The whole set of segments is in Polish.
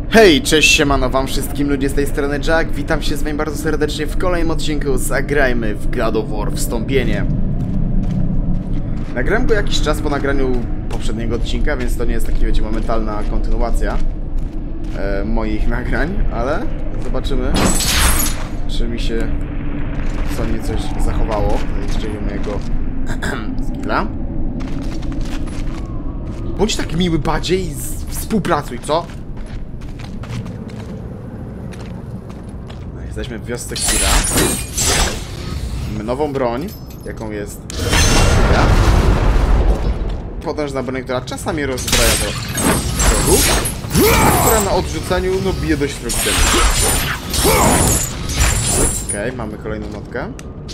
Hej, cześć, siemano wam wszystkim ludzie z tej strony Jack. Witam się z wami bardzo serdecznie w kolejnym odcinku Zagrajmy w God of War Wstąpienie. Nagrałem go jakiś czas po nagraniu poprzedniego odcinka, więc to nie jest taka, wiecie, momentalna kontynuacja moich nagrań, ale zobaczymy, czy mi się co niecoś zachowało, jeżeli mojego skilla. Bądź tak miły bardziej i współpracuj, co? Jesteśmy w wiosce Kira. Mamy nową broń, jaką jest potężna broń, która czasami rozbraja do przodu, która na odrzuceniu bije dość strukturalnie. Okej, mamy kolejną notkę.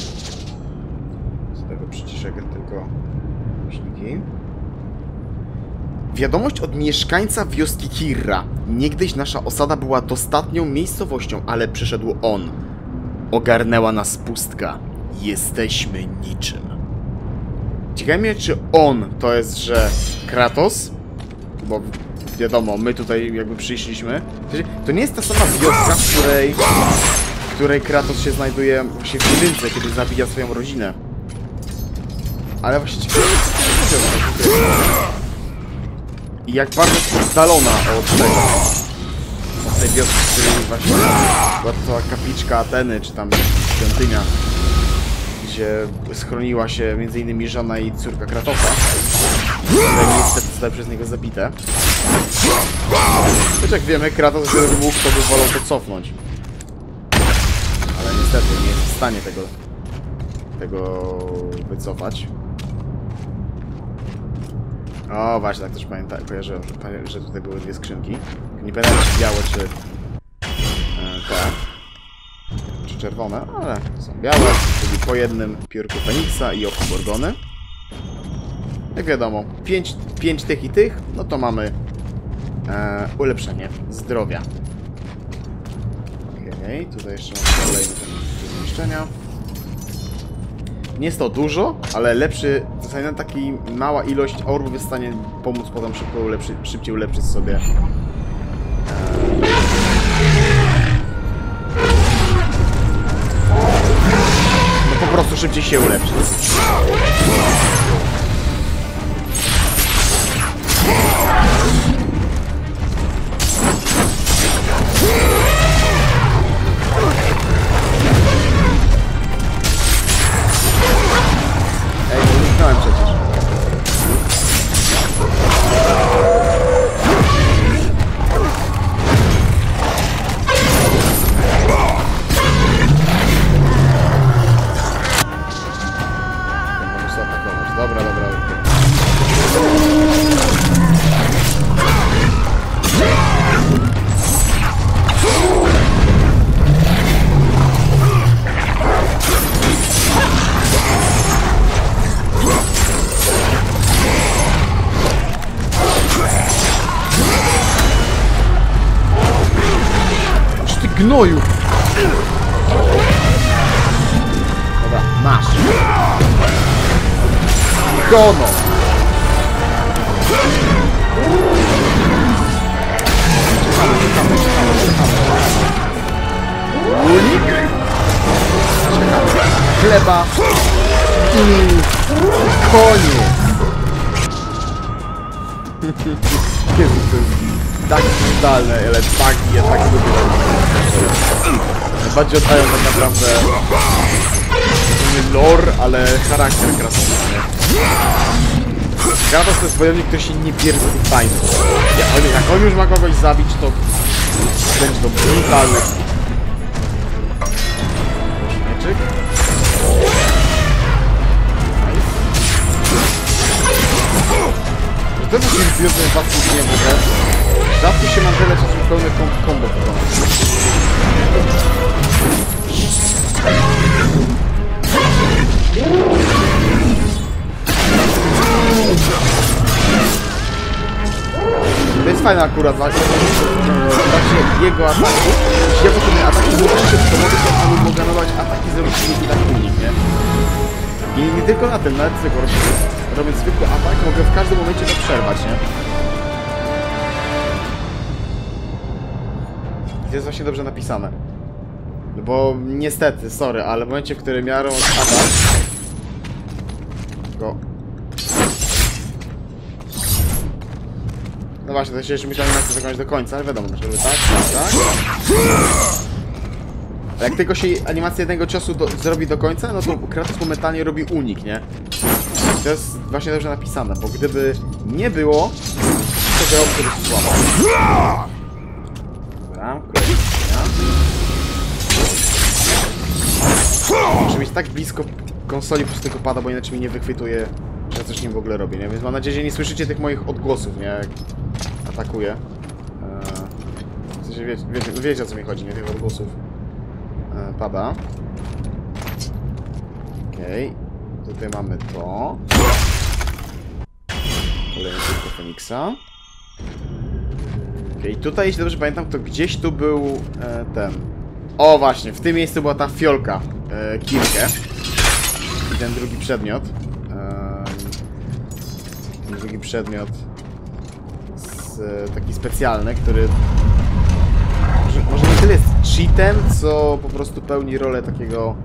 Z tego przyciszę tylko głośniki. Wiadomość od mieszkańca wioski Kirra. Niegdyś nasza osada była dostatnią miejscowością, ale przyszedł on. Ogarnęła nas pustka. Jesteśmy niczym. Ciekawe mnie, czy on to jest, że Kratos? Bo wiadomo, my tutaj jakby przyszliśmy. To nie jest ta sama wioska, w której Kratos się znajduje właśnie w jedynce, kiedy zabija swoją rodzinę. Ale właśnie ciekawe, co to jest. I jak bardzo jest oddalona od tego, od tej wioski, w której właśnie była cała kapliczka Ateny, czy tam świątynia, gdzie schroniła się m.in. żona i córka Kratosa, które niestety zostały przez niego zabite. Choć jak wiemy, Kratos, gdyby mógł, to by wolał to cofnąć. Ale niestety nie jest w stanie tego wycofać. O, właśnie, tak też kojarzyłem, że tutaj były dwie skrzynki. Nie pamiętam, czy białe, czy te, czy czerwone, ale są białe, czyli po jednym piórku Feniksa i oku Gorgony. Jak wiadomo, 5 tych i tych, no to mamy ulepszenie zdrowia. Okej, tutaj jeszcze mamy kolejny ten do zniszczenia. Nie jest to dużo, ale lepszy, w zasadzie taki mała ilość orbów jest w stanie pomóc potem szybciej ulepszyć sobie no po prostu szybciej się ulepszyć. Gnoju! Dobra, masz! Gono! Czekamy. Unik! Czekamy. Chleba! I koniec! Jezu, to jest tak brutalne, ale tak lubię. Najbardziej oddają tak naprawdę nie lore, ale charakter Kratosa. Kratos to jest wojownik, który się nie pierdzi tych tańców. Jak on już ma kogoś zabić, to będzie to brutalne. Śmieczek. To jest taki wiosny was nie mogę. Rzadko się mam tyle czasu pełne combo wykonać. To jest fajne akurat, właśnie jego ataki. Jeśli ja potem ataki mogę szybko, mogę ganować ataki z roczników i tak unik, nie? I nie tylko na tym, nawet tylko robiąc zwykły atak, mogę w każdym momencie to przerwać, nie? to jest właśnie dobrze napisane. No bo niestety, sorry, ale w momencie, w którym miarą spada... Go. No właśnie, to się jeszcze myślałem, że zakończyć do końca, ale wiadomo, żeby tak. Ale jak tylko się animacja jednego ciosu zrobi do końca, no to Kratos momentalnie robi unik, nie? To jest właśnie dobrze napisane, bo gdyby nie było, to grałby to dość słabo. Dobra, muszę mieć tak blisko konsoli po prostu tylko pada, bo inaczej mi nie wychwytuje, że ja coś nim w ogóle robię, nie? Więc mam nadzieję, że nie słyszycie tych moich odgłosów, nie? Jak atakuję. W sensie wiecie o co mi chodzi, nie? Tych odgłosów. Pada. Okej. Tutaj mamy to. Kolejny tylko Feniksa. Okej, tutaj, jeśli dobrze pamiętam, to gdzieś tu był ten... O właśnie, w tym miejscu była ta fiolka Kirkę. I ten drugi przedmiot. Ten drugi przedmiot taki specjalny, który może nie tyle jest cheatem, co po prostu pełni rolę takiego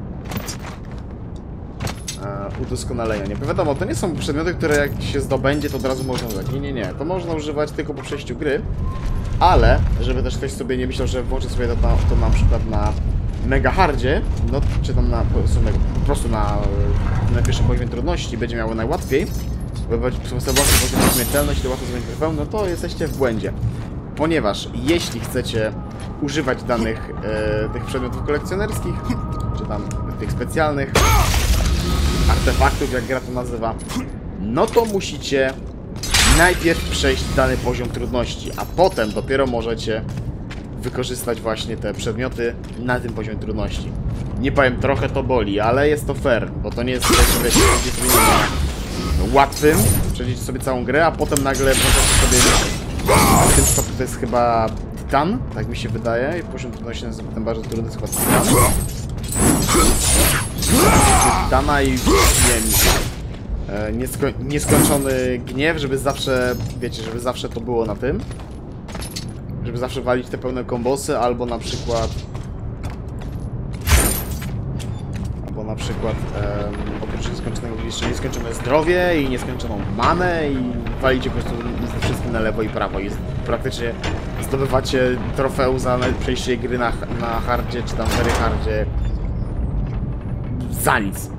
udoskonalenia. Nie wiadomo, to nie są przedmioty, które jak się zdobędzie, to od razu można używać. Nie. To można używać tylko po przejściu gry, ale żeby też ktoś sobie nie myślał, że włączy sobie to na przykład na mega hardzie, no czy tam po prostu na pierwszym poziomie trudności będzie miało najłatwiej, bo sobie śmiertelność, to łatwo zrobić krwę, no to jesteście w błędzie. Ponieważ jeśli chcecie używać danych tych przedmiotów kolekcjonerskich, czy tam tych specjalnych artefaktów, jak gra to nazywa, no to musicie najpierw przejść dany poziom trudności, a potem dopiero możecie wykorzystać właśnie te przedmioty na tym poziomie trudności. Nie powiem, trochę to boli, ale jest to fair, bo to nie jest tak, że wiecie, sobie łatwym, przejdziecie sobie całą grę, a potem nagle możecie sobie... W tym przypadku to jest chyba Titan, tak mi się wydaje, i poziom trudności jest potem bardzo trudny, jest chyba Titan. Titana i nie wiem, nieskończony gniew, żeby zawsze, wiecie, żeby zawsze to było na tym. Żeby zawsze walić te pełne kombosy, albo na przykład oprócz nieskończonego jeszcze nieskończone zdrowie i nieskończoną manę i walicie po prostu ze wszystkim na lewo i prawo. I praktycznie zdobywacie trofeum za przejście gry na hardzie, czy tam very hardzie za nic.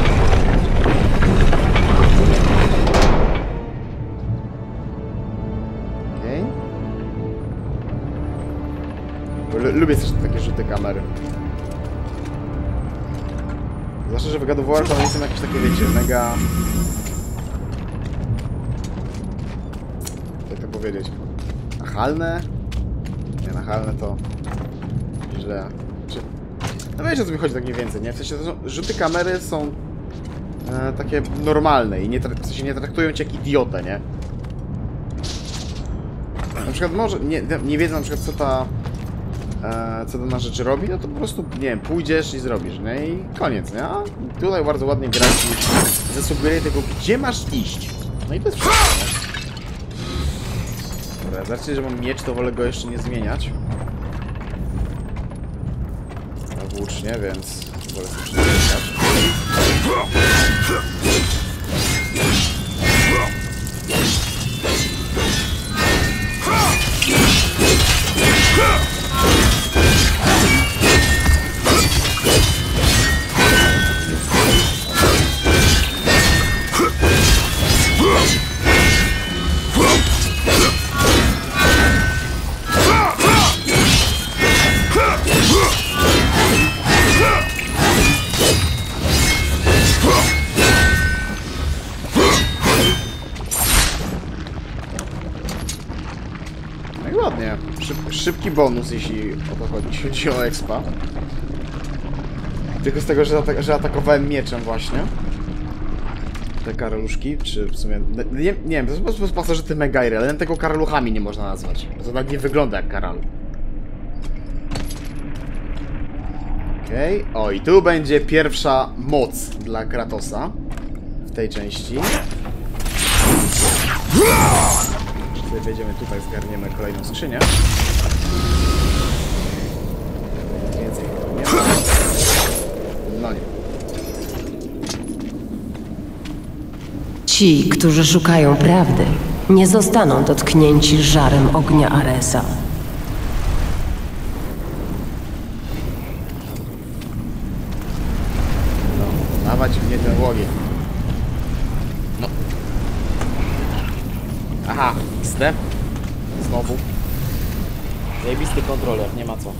Okej. Lubię też takie rzuty kamery. Zwłaszcza, że w God of War to nie są jakieś takie, wiecie, mega... Jak to powiedzieć? Nachalne? Nie, nachalne to... źle. No wiecie, o co mi chodzi tak mniej więcej, nie? W sensie, rzuty kamery są takie normalne i w sensie nie traktują cię jak idiotę, nie? Na przykład może... Nie wiedzą na przykład, co dana rzecz robi, no to po prostu, nie wiem, pójdziesz i zrobisz, nie? I koniec, nie? A tutaj bardzo ładnie gra ci zasugeruje tego, gdzie masz iść. No i to jest wszystko, nie? Dobra, z racji, że mam miecz, to wolę go jeszcze nie zmieniać. Włócznie, więc wolę sobie przeczytać. Ładnie. Szybki bonus, jeśli o to chodzi. Jeśli chodzi o expa. Tylko z tego, że atakowałem mieczem właśnie. Te karaluszki, czy w sumie... Nie wiem, to jest po prostu pasożyty Megairy, ale tego karaluchami nie można nazwać. To nawet nie wygląda jak karaluch. Okej. O, i tu będzie pierwsza moc dla Kratosa. W tej części. Sobie wejdziemy tutaj, zgarniemy kolejną skrzynię. Ci, którzy szukają prawdy, nie zostaną dotknięci żarem ognia Aresa. No, dawać mnie ten ogień. No. Aha, XD. Znowu. Zajebisty kontroler, nie ma co.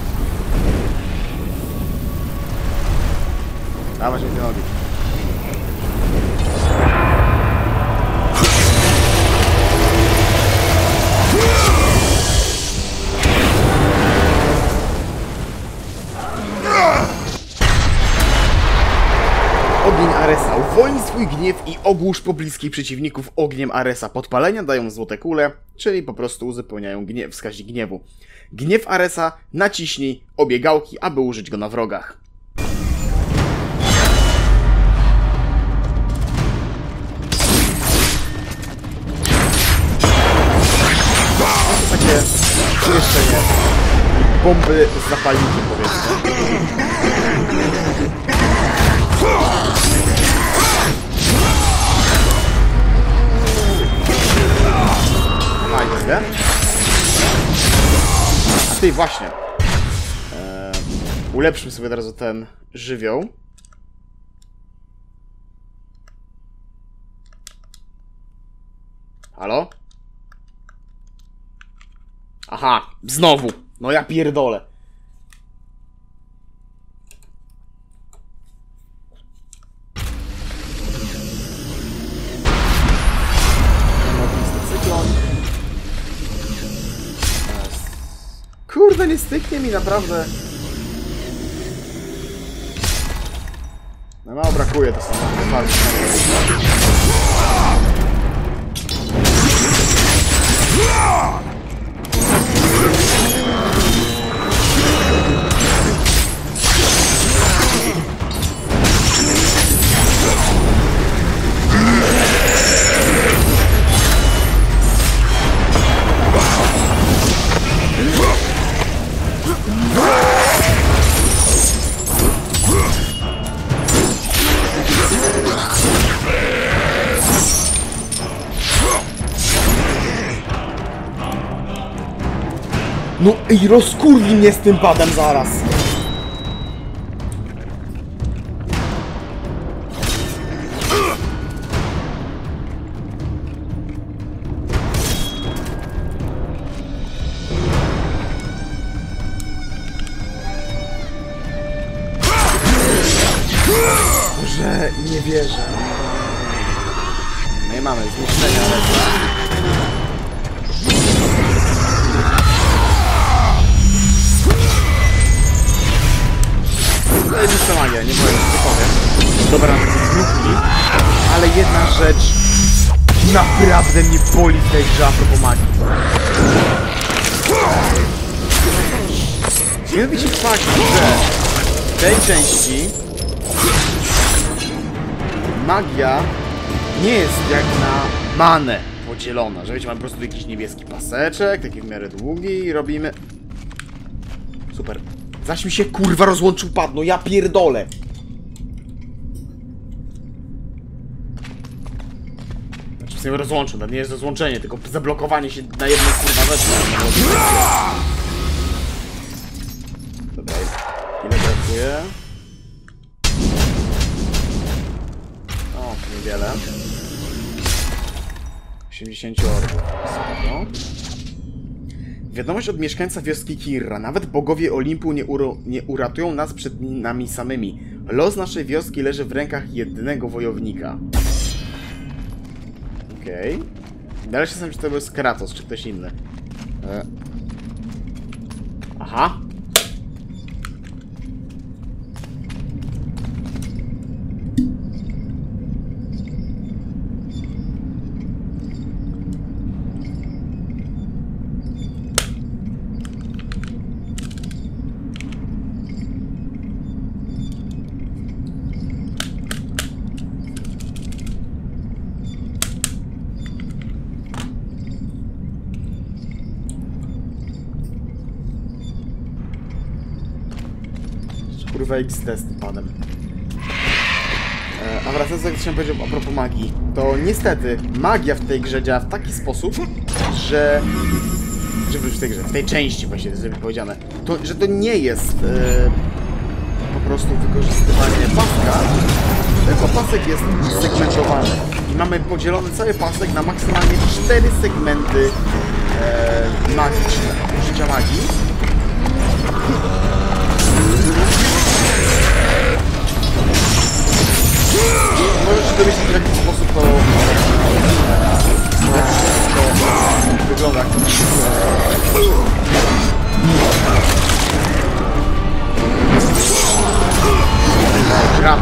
Dawać mi ten ogień. Ogień Aresa. Uwolnij swój gniew i ogłusz pobliskich przeciwników ogniem Aresa. Podpalenia dają złote kule, czyli po prostu uzupełniają wskaźnik gniewu. Gniew Aresa naciśnij obie gałki, aby użyć go na wrogach. Takie umieszczenie bomby z zapalnikiem, powiedzmy. Fajnie, a ty właśnie. Ulepszymy sobie od razu ten żywioł. Halo? Aha, znowu. No ja pierdolę. Kurde, nie styknie mi naprawdę. No mało brakuje, to są fali. No i rozkurwi mnie z tym padem zaraz. Boże, nie wierzę. No i mamy zniszczenia, ale... To jest czysta magia, nie powiem, nie powiem. Dobra, wrócili, ale jedna rzecz naprawdę mnie boli w tej grze a propos magii. Mianowicie fakt, że w tej części magia nie jest jak na manę podzielona, że wiecie, mamy po prostu jakiś niebieski paseczek, taki w miarę długi i robimy... Super. Zaś mi się kurwa rozłączył pad, no ja pierdolę. Znaczy w sumie rozłączył, to nie jest rozłączenie, tylko zablokowanie się na jedną kurwa rzecz. Dobra, ile brakuje? O, niewiele. 80 orbów. Wiadomość od mieszkańca wioski Kirra. Nawet bogowie Olimpu nie uratują nas przed nami samymi. Los naszej wioski leży w rękach jednego wojownika. Okej. Dalej się zastanawiam, czy to był Kratos, czy ktoś inny. Aha. Kurwa XD z tym panem. A wracając do tego, co chciałem powiedzieć a propos magii, to niestety magia w tej grze działa w taki sposób, że w tej części właśnie, to jest powiedziane, że to nie jest po prostu wykorzystywanie paska, tylko pasek jest segmentowany. I mamy podzielony cały pasek na maksymalnie 4 segmenty magiczne, użycia magii. Możesz się dowiedzieć, w jaki sposób to wygląda. Grab.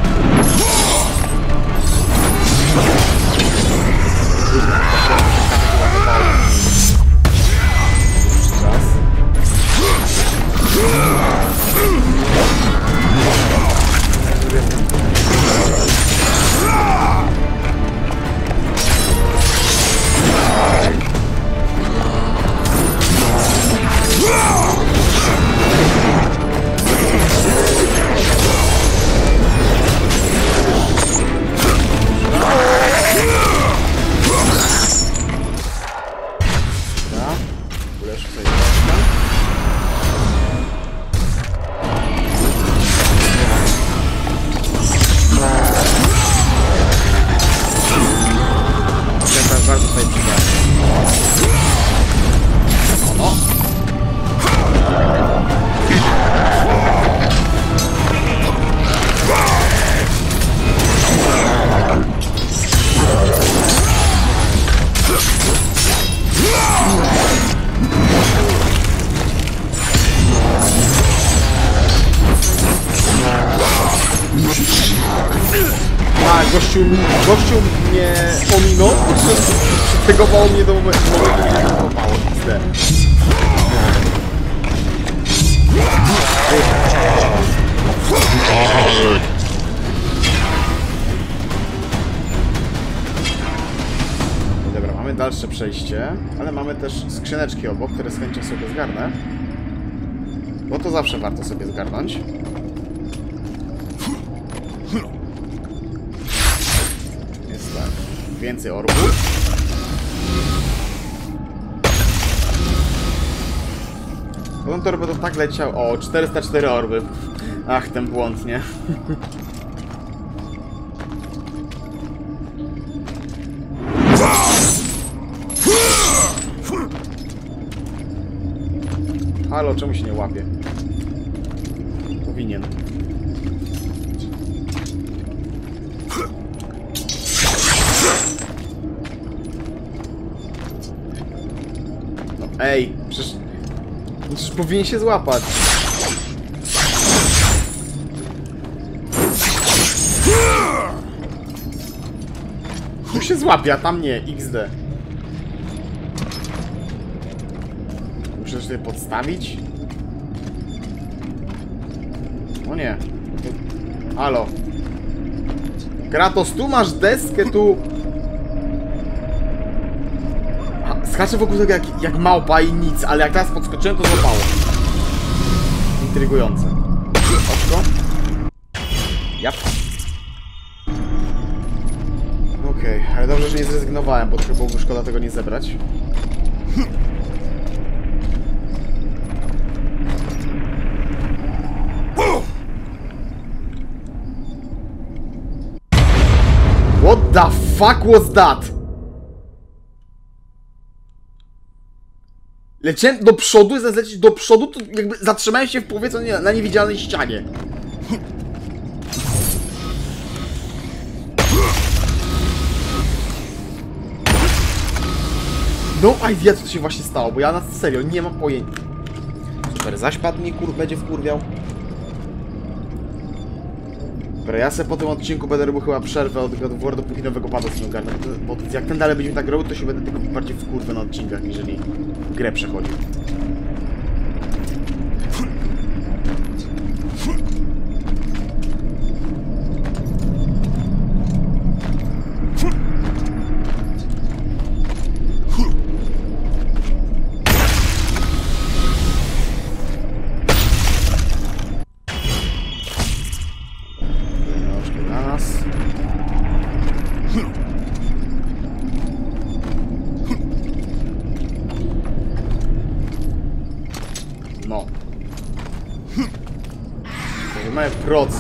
Gościu mnie pominął, przytegowało mnie do momentu, kiedy mnie popało. Dobra, mamy dalsze przejście, ale mamy też skrzyneczki obok, które z chęcią sobie zgarnę. Bo to zawsze warto sobie zgarnąć. Więcej orbów. Potem to będą tak leciał. O, 404 orby. Ach, ten błąd, nie? Halo, czemu się nie łapie? Powinien. Ej, przecież powinien się złapać. Tu się złapie, a tam nie, XD. Muszę tutaj podstawić? O nie. Halo. Kratos, tu masz deskę, tu... Skaczę wokół tego jak małpa i nic, ale jak teraz podskoczyłem, to złapało. Intrygujące. Oczko. Jap. Okej, ale dobrze, że nie zrezygnowałem, bo trochę byłoby szkoda tego nie zebrać. What the fuck was that? Leciałem do przodu, zamiast lecieć do przodu, to jakby zatrzymałem się w powietrzu na niewidzialnej ścianie. No idea, co się właśnie stało, bo ja na serio nie mam pojęcia. Super, zaśpadł mnie, będzie wkurwiał. Dobra, ja sobie po tym odcinku będę robił chyba przerwę od God of War, dopóki nowego pada z ogarnę. Bo jak ten dalej będzie tak robił, to się będę tylko bardziej wkurwę na odcinkach, jeżeli grę przechodził. mamy proce.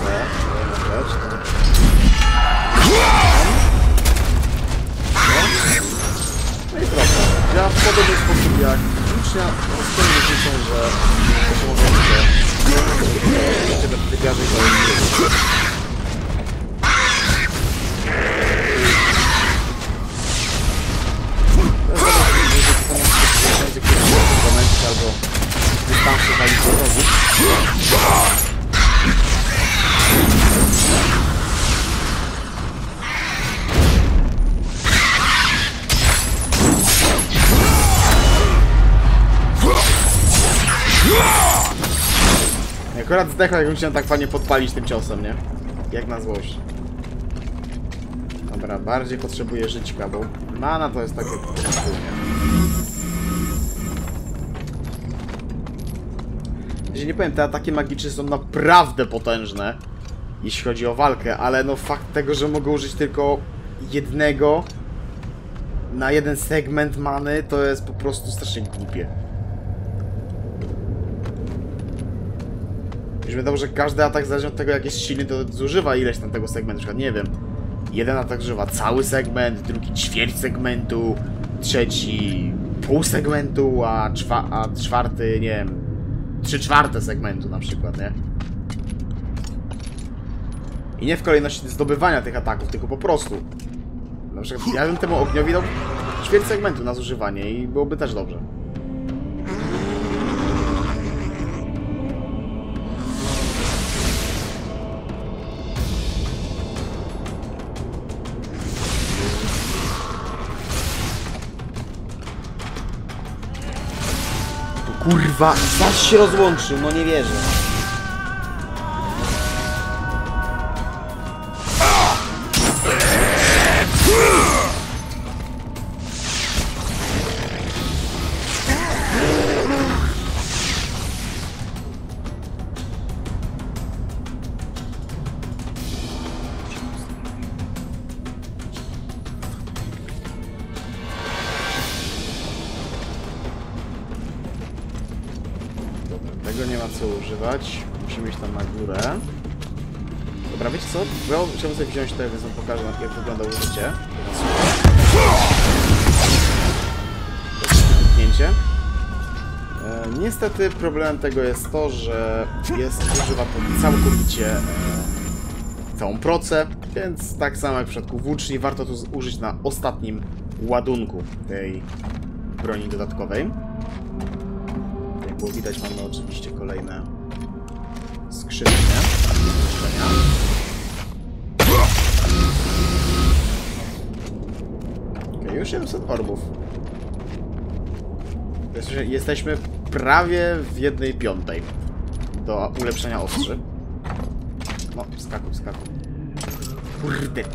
No i proce. Ja w podobny sposób jak ucznia rozpędzę się, że pomogę te typiarze i albo dystansu wali wrogów. Akurat zdechł, jakbym chciał tak fajnie podpalić tym ciosem, nie? Jak na złość. Dobra, bardziej potrzebuję żyćka, bo mana to jest takie wspólnie. Jeśli nie powiem, te ataki magiczne są naprawdę potężne, jeśli chodzi o walkę, ale no fakt tego, że mogę użyć tylko jednego na jeden segment many, to jest po prostu strasznie głupie. Już wiadomo, że każdy atak, zależnie od tego jak jest silny, to zużywa ileś tam tego segmentu, na przykład nie wiem. Jeden atak zużywa cały segment, drugi ćwierć segmentu, trzeci pół segmentu, a czwarty, nie wiem, 3/4 segmentu na przykład, nie? I nie w kolejności zdobywania tych ataków, tylko po prostu. Na przykład ja bym temu ogniowi dał ćwierć segmentu na zużywanie i byłoby też dobrze. Kurwa, zaś się rozłączył, no nie wierzę. Tego nie ma co używać. Musimy iść tam na górę. Dobra, wiecie co? Ja chciałbym sobie wziąć to, więc wam pokażę, jak wygląda użycie. Kliknięcie. Niestety problemem tego jest to, że używa to całkowicie całą procę, więc tak samo jak w przypadku włóczni, warto to użyć na ostatnim ładunku tej broni dodatkowej. Jak było widać, mamy oczywiście kolejne skrzynie. Okay, już 700 orbów. Jesteśmy prawie w 1/5 do ulepszenia ostrzy. No, skakuj, skakuj. Kurde.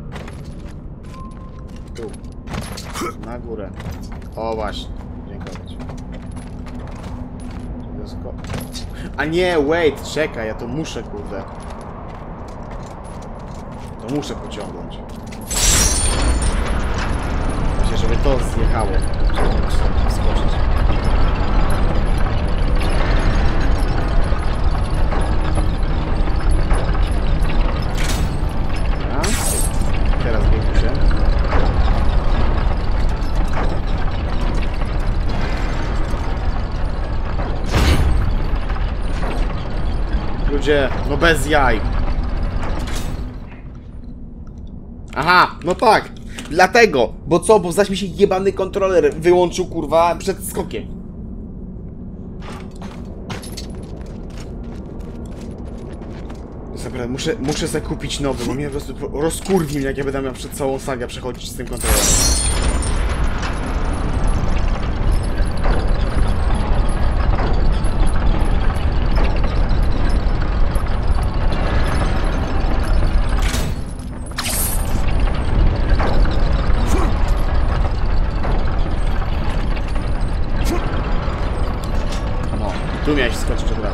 Tu. Na górę. O, właśnie. Dziękować. A nie, wait, czekaj, ja to muszę, kurde. To muszę pociągnąć. Myślę, żeby to zjechało. Żeby wskoczyć. Dobra. Teraz biegł się. Ludzie, no bez jaj. Aha, no tak. Dlatego. Bo co? Bo zaś mi się jebany kontroler wyłączył, kurwa, przed skokiem. Dobra, muszę sobie kupić nowy, bo mnie po prostu rozkurwi mnie, jak ja będę miał przed całą sagę przechodzić z tym kontrolerem. Tu miałeś skoczyć od razu.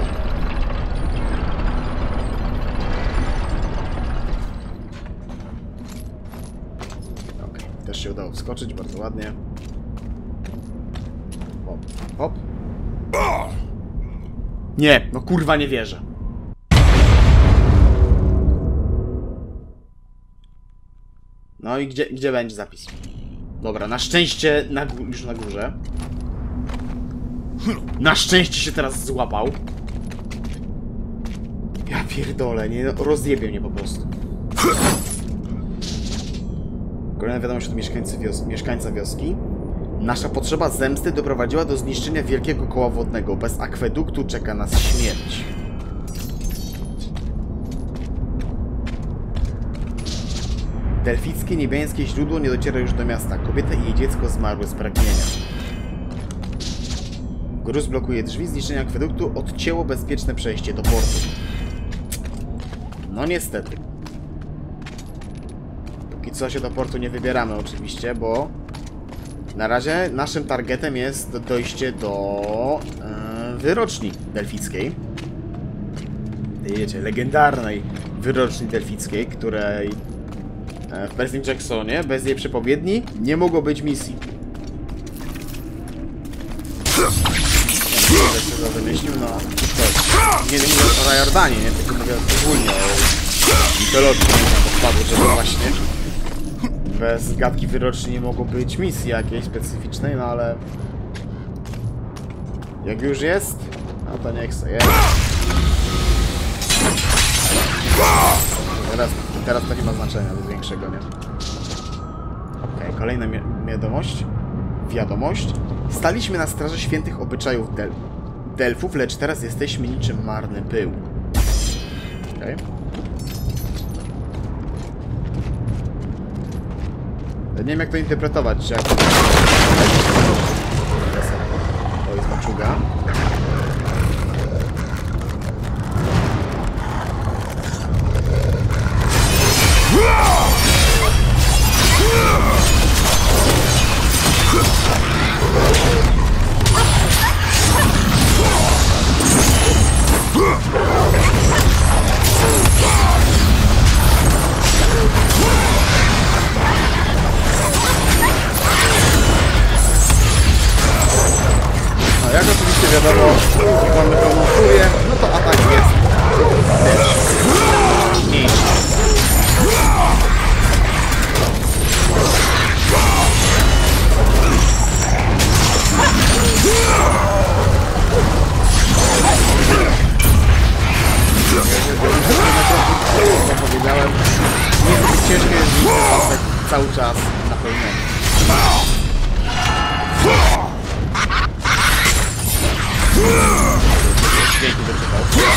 Okej, też się udało wskoczyć, bardzo ładnie. Hop, hop. Nie, no kurwa nie wierzę. No i gdzie będzie zapis? Dobra, na szczęście już na górze. Na szczęście się teraz złapał. Ja pierdolę, nie, no, rozjebie mnie po prostu. Kolejna wiadomość od mieszkańca wioski. Nasza potrzeba zemsty doprowadziła do zniszczenia wielkiego koła wodnego. Bez akweduktu czeka nas śmierć. Delfickie niebiańskie źródło nie dociera już do miasta. Kobieta i jej dziecko zmarły z pragnienia. Gruz blokuje drzwi. Zniszczenie akweduktu odcięło bezpieczne przejście do portu. No niestety. Póki co się do portu nie wybieramy oczywiście, bo na razie naszym targetem jest dojście do wyroczni delfickiej. Wiecie, legendarnej wyroczni delfickiej, której w Percy Jacksonie bez jej przepowiedni nie mogło być misji. Nie wiem, że to wymyślił, no nie mówię o Rajordanie, nie? Tylko mówię ogólnie o mitologii, nie wiem, to wpadło, że to właśnie bez gadki wyroczni nie mogło być misji jakiejś specyficznej, no ale jak już jest, no to niech se jest. Teraz to nie ma znaczenia, nic większego, nie? Okej, kolejna wiadomość. Staliśmy na straży świętych obyczajów Delfów, lecz teraz jesteśmy niczym marny pył. Okej. Nie wiem jak to interpretować, jak... To jest maczuga. No jak oczywiście wiadomo, jak mamy pełną furię, no to atak jest też mniejszy. Jak powiedziałem, niezbyt ciężko jest mieć pasek cały czas napełniony. Dzięki, doczytał.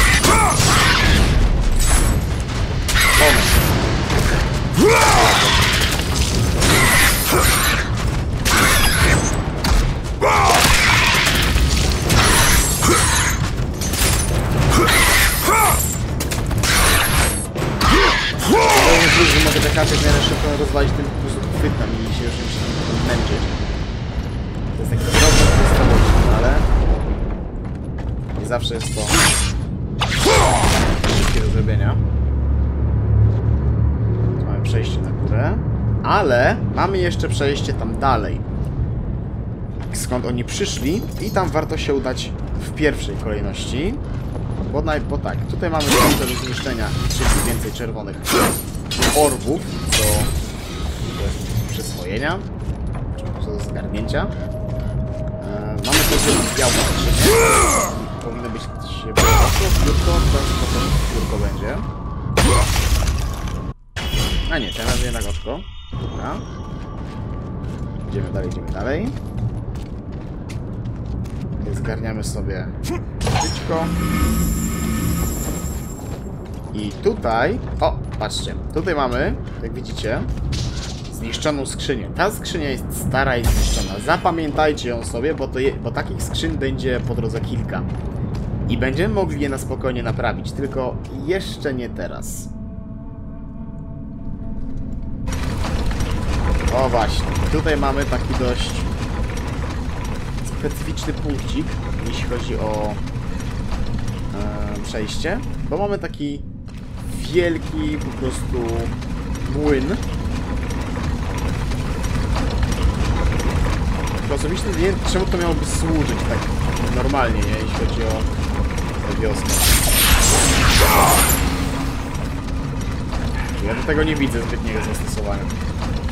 Że mogę tak raczej w miarę szybko rozwalić ten po prostu chwyt tam i się już nie muszę męczyć. To jest taki drobny podstawowy, ale nie zawsze jest to szybkie do zrobienia. Tu mamy przejście na górę, ale mamy jeszcze przejście tam dalej, skąd oni przyszli i tam warto się udać w pierwszej kolejności. Bo tak, tutaj mamy szansę do zniszczenia czyli więcej czerwonych orbów do przyswojenia, czy po prostu do zgarnięcia. Mamy też białą skrzynię. Powinno być piórko, potem piórko będzie. A nie, teraz jednak oczko. Dobra. Idziemy dalej. Zgarniamy sobie żyćko. I tutaj... O, patrzcie. Tutaj mamy, jak widzicie, zniszczoną skrzynię. Ta skrzynia jest stara i zniszczona. Zapamiętajcie ją sobie, bo takich skrzyń będzie po drodze kilka. I będziemy mogli je na spokojnie naprawić. Tylko jeszcze nie teraz. O właśnie. Tutaj mamy taki dość specyficzny punkcik, jeśli chodzi o przejście, bo mamy taki wielki po prostu młyn. Osobiście nie wiem, czemu to miałoby służyć tak normalnie, nie? Jeśli chodzi o tę wioskę. Ja do tego nie widzę zbytniego zastosowania.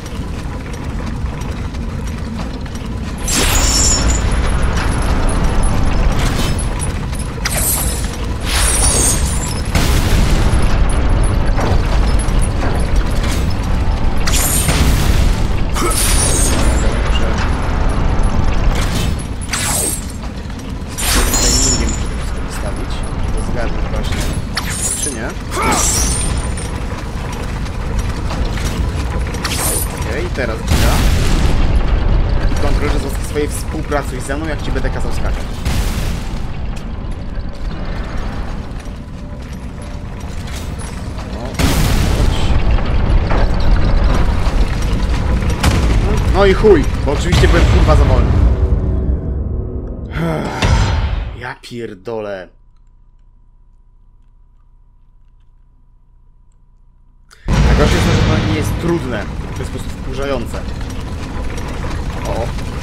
swojej współpracuj ze mną, jak ci będę kazał skakać. No i chuj, bo oczywiście byłem kurwa za wolny. Ja pierdolę. Najgorsze jest to, że to nie jest trudne. To jest po prostu wkurzające. O.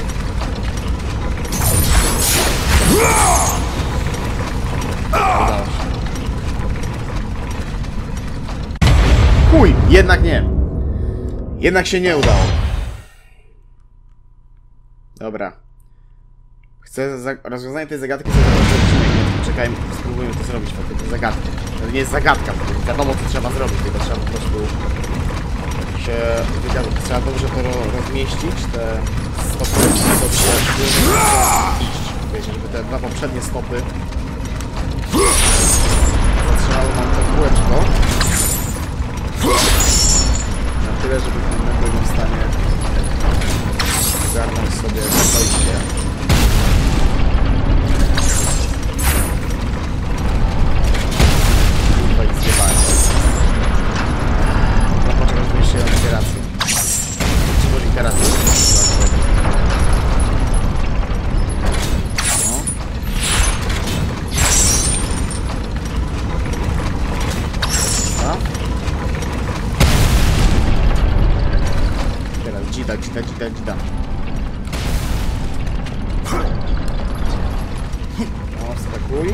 Udało się. Chuj, jednak nie. Jednak się nie udało. Dobra. Chcę rozwiązanie tej zagadki sobie odcinek. Czekajmy, spróbujmy to zrobić. To zagadka. To nie jest zagadka, bo wiadomo co trzeba zrobić, tylko trzeba po prostu się trzeba dobrze to rozmieścić, te stopy dobrze iść. Wiecie, żeby te dwa poprzednie stopy zatrzymały nam to kółeczko. Na tyle, żeby byli w stanie ogarnąć sobie dojście. Kurwa i zjebałem. No poczekaj, żeby jeszcze ją literację. Czy może literację? No. A? Teraz dzida. No, skakuj.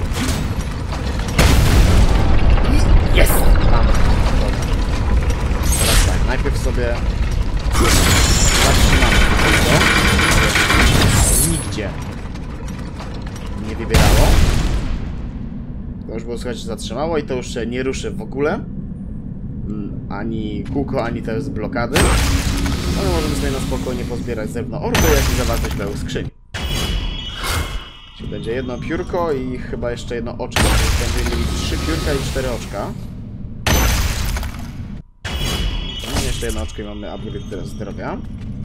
Jest! Mam. Dobra. Teraz tak, najpierw sobie zatrzymamy tego. Nigdzie nie wybierało. To już było słychać, że zatrzymało i to już się nie ruszy w ogóle. Ani kółko, ani też z blokady. Ale możemy sobie na spokojnie pozbierać zarówno orby, jak i zawartość pełną skrzyni. Czyli będzie jedno piórko i chyba jeszcze jedno oczko. Będziemy mieli 3 piórka i 4 oczka. No i jeszcze jedno oczko i mamy upgrade zdrowia.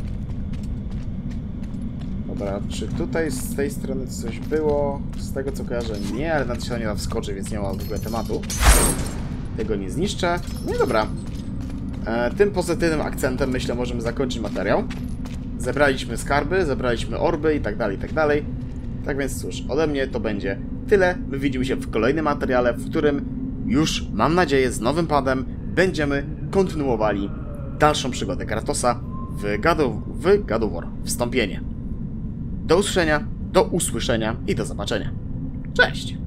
Dobra, czy tutaj z tej strony coś było? Z tego co kojarzę nie, ale na to się nie da wskoczyć, więc nie ma w ogóle tematu. Tego nie zniszczę. No i dobra. Tym pozytywnym akcentem myślę możemy zakończyć materiał. Zebraliśmy skarby, zebraliśmy orby i tak dalej, i tak dalej. Tak więc cóż, ode mnie to będzie tyle. My widzimy się w kolejnym materiale, w którym już, mam nadzieję, z nowym padem będziemy kontynuowali dalszą przygodę Kratosa w God of War Wstąpienie. Do usłyszenia i do zobaczenia. Cześć!